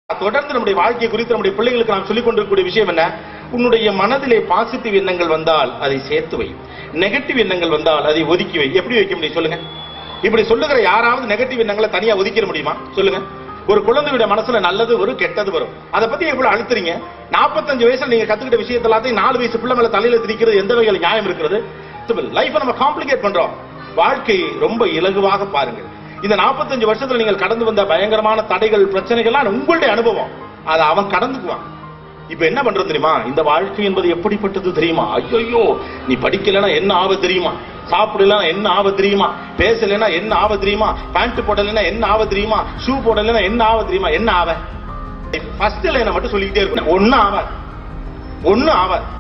தொடர்ந்து நம்முடைய வாழ்க்கை குறித்து நம்முடைய பிள்ளைகளுக்கு நாம் சொல்லிக் கொண்டிருக்கக்கூடிய விஷயம் என்ன? உன்னுடைய மனதிலே பாசிட்டிவ் எண்ணங்கள் வந்தால் அதை சேர்த்து வை, நெகட்டிவ் எண்ணங்கள் வந்தால் அதை ஒதுக்கி வை. எப்படி வைக்க முடியும் சொல்லுங்க? இப்படி சொல்லுகிற யாராவது நெகட்டிவ் எண்ணங்களை தனியா ஒதுக்கிட முடியுமா சொல்லுங்க? ஒரு குழந்தையுடைய மனசுல நல்லது வரும், கெட்டது வரும். அதை பத்தி எவ்வளவு அழுத்துறீங்க? 45 வயசுல நீங்க கத்துக்கிட்ட விஷயத்த எல்லாத்தையும் 4 வயசு பிள்ளை மேல தலையில திணிக்கிறது எந்த வகையில் நியாயம் இருக்கிறது? லைஃபை நம்ம காம்ப்ளிகேட் பண்றோம். வாழ்க்கையை ரொம்ப இலகுவாக பாருங்கள். இந்த 45 வருஷத்துல நீங்கள் கடந்து வந்த பயங்கரமான தடைகள், பிரச்சனைகள்லாம் உங்களுடைய அனுபவம். அதை அவன் கடந்துக்குவான். இப்ப என்ன பண்றது தெரியுமா? இந்த வாழ்க்கை என்பது எப்படிப்பட்டது தெரியுமா? ஐயோ, நீ படிக்கலன்னா என்ன ஆவது தெரியுமா? சாப்பிடலன்னா என்ன ஆவது தெரியுமா? பேசலன்னா என்ன ஆவது தெரியுமா? பேண்ட் போடலன்னா என்ன ஆவது தெரியுமா? ஷூ போடலன்னா என்ன ஆவது தெரியுமா? என்ன ஆவ? ஃபர்ஸ்ட் லைனை மட்டும் சொல்லிக்கிட்டே இருக்கணும். ஒன்னும் ஆவாது.